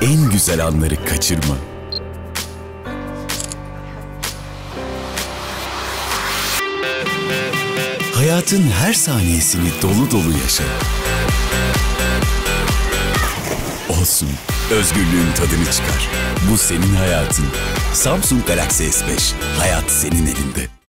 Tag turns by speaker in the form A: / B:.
A: en güzel anları kaçırma. Hayatın her saniyesini dolu dolu yaşa. Olsun, özgürlüğün tadını çıkar. Bu senin hayatın. Samsung Galaxy S5. Hayat senin elinde.